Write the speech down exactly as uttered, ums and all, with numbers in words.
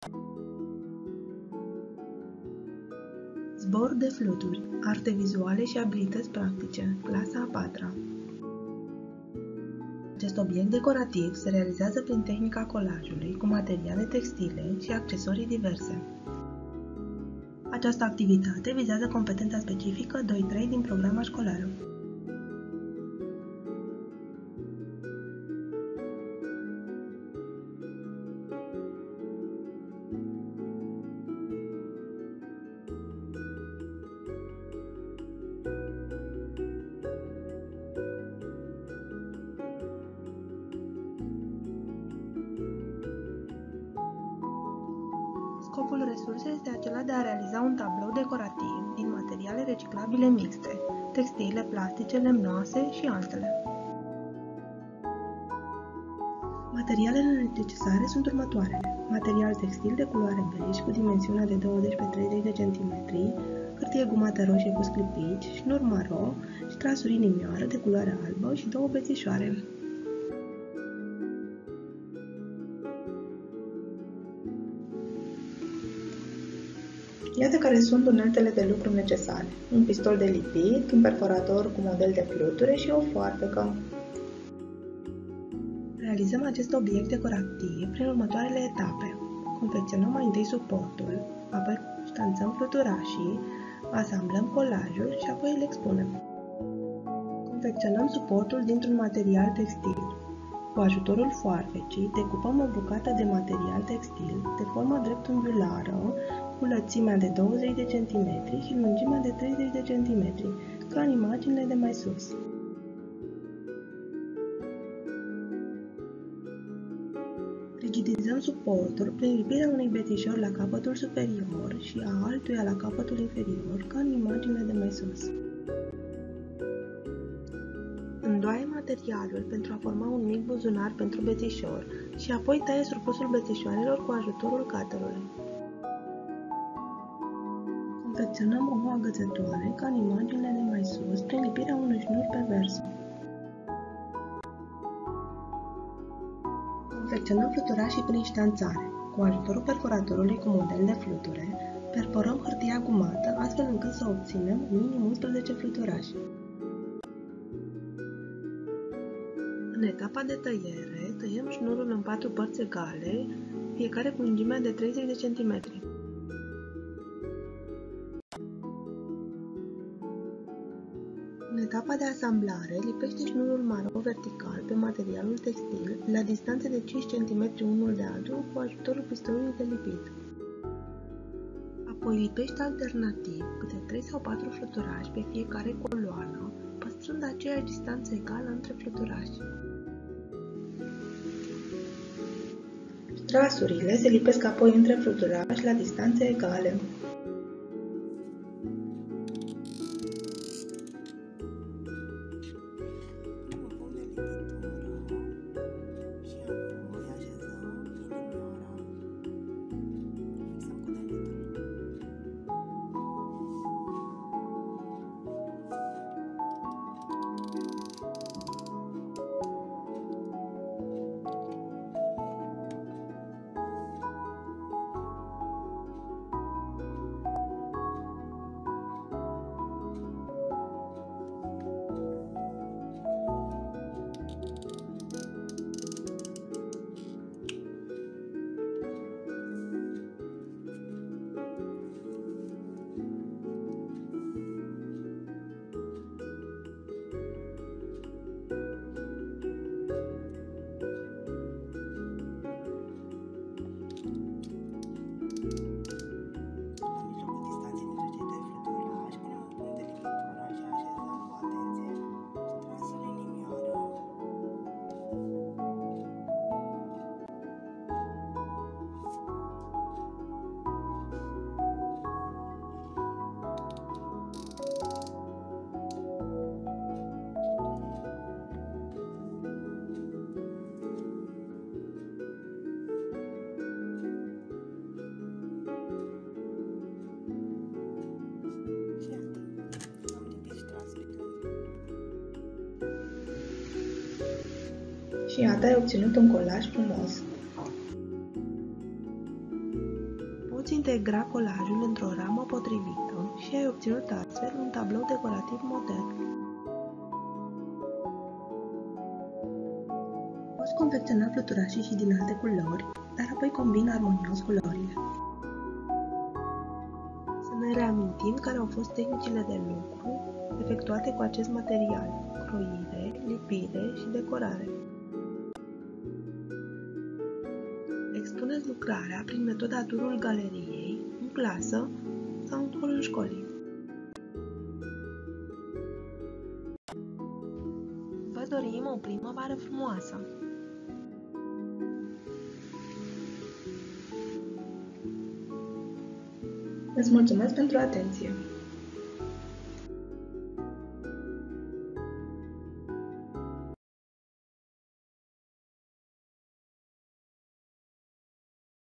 Zbor de fluturi, arte vizuale și abilități practice, clasa a patra. Acest obiect decorativ se realizează prin tehnica colajului cu materiale textile și accesorii diverse. Această activitate vizează competența specifică doi trei din programa școlară. Scopul resursei este acela de a realiza un tablou decorativ din materiale reciclabile mixte, textile, plastice, lemnoase și altele. Materialele necesare sunt următoarele: material textil de culoare bej cu dimensiunea de douăzeci pe treizeci de centimetri, hârtie gumată roșie cu sclipici, șnur maro și trasuri inimioară de culoare albă și două bețișoare. Iată care sunt uneltele de lucru necesare: un pistol de lipit, un perforator cu model de fluture și o foarfecă. Realizăm acest obiect decorativ prin următoarele etape. Confecționăm mai întâi suportul, apoi ștanțăm fluturașii, asamblăm colajul și apoi îl expunem. Confecționăm suportul dintr-un material textil. Cu ajutorul foarfecii, decupăm o bucată de material textil de formă dreptunghiulară, cu lățimea de douăzeci de centimetri și lungimea de treizeci de centimetri, ca în imaginile de mai sus. Rigidizăm suportul prin lipirea unui bețișor la capătul superior și a altuia la capătul inferior, ca în imaginile de mai sus. Îndoaie materialul pentru a forma un mic buzunar pentru bețișor și apoi taie surplusul bețișoarelor cu ajutorul cuterului. Confecționăm o nouă agățătoare, ca în imaginile de mai sus, prin lipirea unui șnur pe vers. Confecționăm fluturașii prin ștanțare. Cu ajutorul perforatorului cu model de fluture, perforăm hârtia gumată, astfel încât să obținem minim unsprezece fluturași. În etapa de tăiere, tăiem șnurul în patru părți egale, fiecare cu lungimea de treizeci de centimetri. În etapa de asamblare, lipește șnurul maro vertical pe materialul textil la distanțe de cinci centimetri unul de altul cu ajutorul pistolului de lipit. Apoi lipește alternativ câte trei sau patru fluturași pe fiecare coloană, păstrând aceeași distanță egală între fluturași. Trasurile se lipesc apoi între fluturași la distanțe egale. Și iată, ai obținut un colaj frumos. Poți integra colajul într-o ramă potrivită și ai obținut astfel un tablou decorativ modern. Poți confecționa fluturașii și din alte culori, dar apoi combina armonios culorile. Să ne reamintim care au fost tehnicile de lucru efectuate cu acest material: croire, lipire și decorare. Expuneți lucrarea prin metoda turul galeriei, în clasă sau în holul școlii. Vă dorim o primăvară frumoasă! Îți mulțumesc pentru atenție!